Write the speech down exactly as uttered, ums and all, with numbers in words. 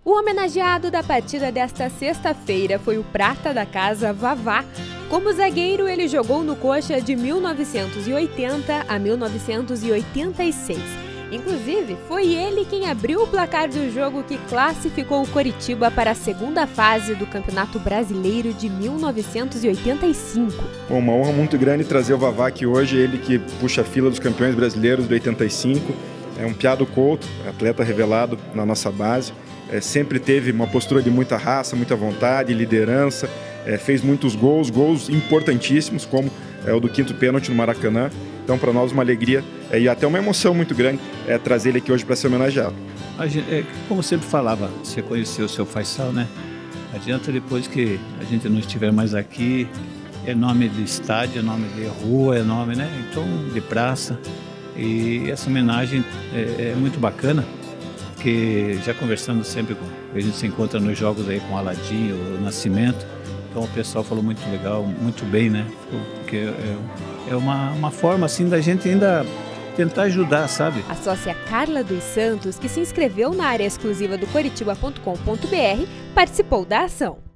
O homenageado da partida desta sexta-feira foi o prata da casa, Vavá. Como zagueiro, ele jogou no Coxa de mil novecentos e oitenta a mil novecentos e oitenta e seis. Inclusive, foi ele quem abriu o placar do jogo que classificou o Coritiba para a segunda fase do Campeonato Brasileiro de mil novecentos e oitenta e cinco. Bom, uma honra muito grande trazer o Vavá aqui hoje, ele que puxa a fila dos campeões brasileiros de oitenta e cinco. É um piá do Couto, atleta revelado na nossa base. É, sempre teve uma postura de muita raça, muita vontade, liderança. É, fez muitos gols, gols importantíssimos, como é, o do quinto pênalti no Maracanã. Então, para nós, uma alegria é, e até uma emoção muito grande é, trazer ele aqui hoje para ser homenageado. A gente, é, como sempre falava, você conheceu o seu Faisal, né? Adianta depois que a gente não estiver mais aqui, é nome de estádio, é nome de rua, é nome, né? Então, de praça. E essa homenagem é, é muito bacana, porque já conversando sempre com... A gente se encontra nos jogos aí com o Aladim, o Nascimento. Então o pessoal falou muito legal, muito bem, né? Porque é, é uma, uma forma assim da gente ainda tentar ajudar, sabe? A sócia Carla dos Santos, que se inscreveu na área exclusiva do coritiba ponto com ponto br, participou da ação.